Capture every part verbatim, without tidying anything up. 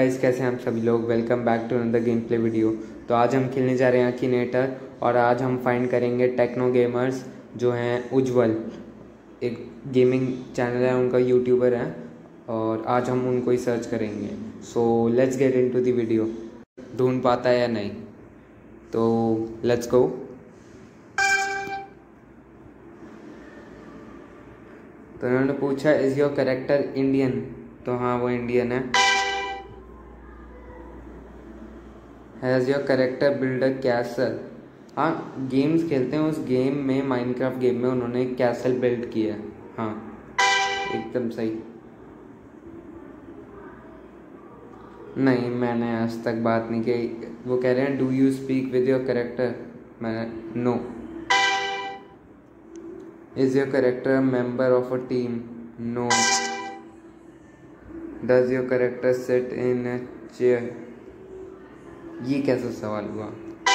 Guys, कैसे हैं आप सभी लोग। Welcome back to another game play video. तो आज हम खेलने जा रहे हैं अकीनेटर और आज हम फाइंड करेंगे टेक्नो गेमर्स जो हैं उज्जवल, एक गेमिंग चैनल है, उनका यूट्यूबर है और आज हम उनको ही सर्च करेंगे। So let's get into the video. ढूंढ पाता है या नहीं, तो लेट्स गो। तो उन्होंने पूछा इज़ योर कैरेक्टर इंडियन, तो हाँ वो इंडियन है। Has your character build a castle, हाँ गेम्स खेलते हैं, उस गेम में माइनक्राफ्ट गेम में उन्होंने एक कैसल बिल्ड किया है। हाँ एकदम सही। नहीं, मैंने आज तक बात नहीं की। वो कह रहे हैं do you speak with your character, मैं no. Is your character member of a team, no. Does your character sit in a chair, ये कैसा सवाल हुआ।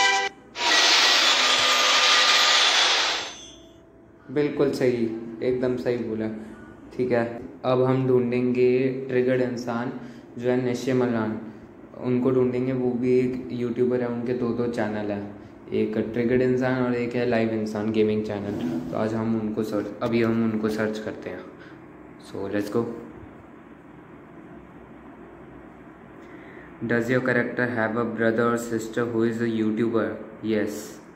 बिल्कुल सही, एकदम सही बोला। ठीक है, अब हम ढूंढेंगे ट्रिगर्ड इंसान जो है नशे मलान, उनको ढूंढेंगे। वो भी एक यूट्यूबर है, उनके दो दो चैनल है, एक ट्रिगर्ड इंसान और एक है लाइव इंसान गेमिंग चैनल। तो आज हम उनको सर्च अभी हम उनको सर्च करते हैं। So let's go. Does your character have a brother or sister who is a YouTuber? Yes.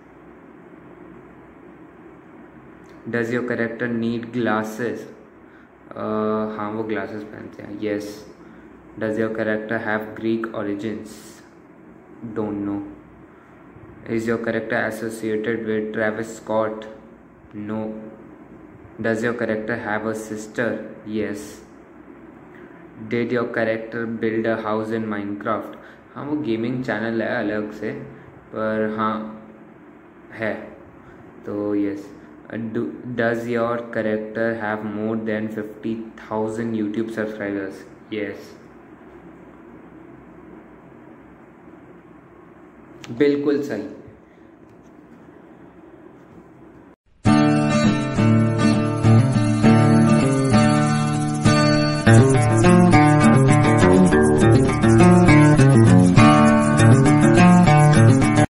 Does your character need glasses? uh, हाँ वो glasses पहनते हैं। Yes. Does your character have Greek origins? Don't know. Is your character associated with Travis Scott? No. Does your character have a sister? Yes. Did your character build a house in Minecraft? हाँ वो gaming channel है अलग से, पर हाँ है। तो yes. Does your character have more than fifty thousand YouTube subscribers? Yes, बिल्कुल सही।